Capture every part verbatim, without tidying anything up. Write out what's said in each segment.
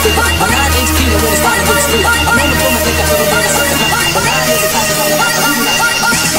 speaker. My nine inch Peter when it's time to get street. I'm known to pull my dick up every day to suck the nut. My nine is a classic on the back of who you like.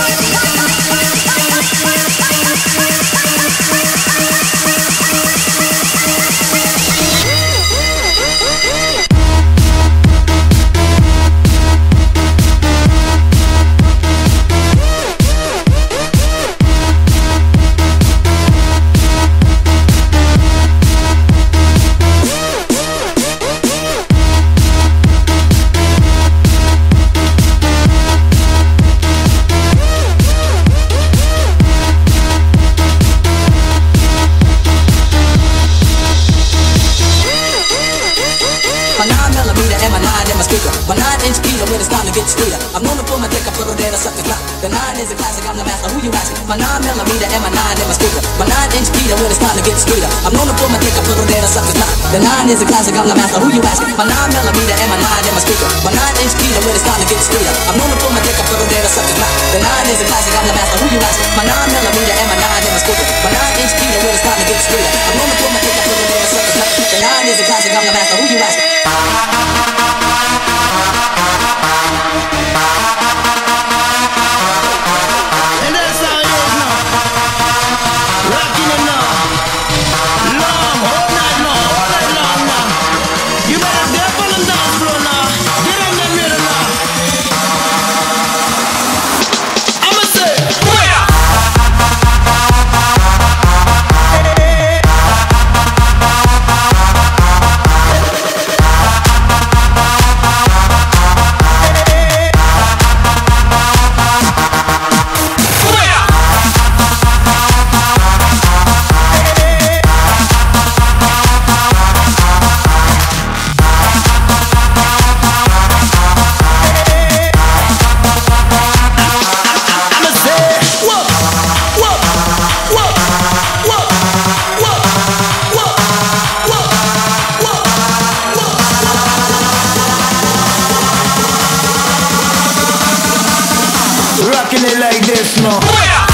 My nine inch Peter when it's time to get streeter. I'm known to pull my dick up, little there to suck the clock. The nine is a classic, I'm the master, who you asking? My nine millimeter and my nine in my speaker. My nine inch Peter when it's time to get streeter. I'm known to pull my dick up, little there to suck the clock. The nine is a classic, I'm the master, who you asking? My nine millimeter and my nine in my speaker. My nine inch Peter when it's time to get streeter. I'm known to pull my dick up, little there to suck the clock. The nine is a classic, I'm the master, who you asking? My nine millimeter and my nine in my speaker. My nine inch Peter when it's time to get streeter. I'm known to pull my dick up, little there to suck the clock. The nine is a classic, I'm the master, who you asking? Rocking it like this, no.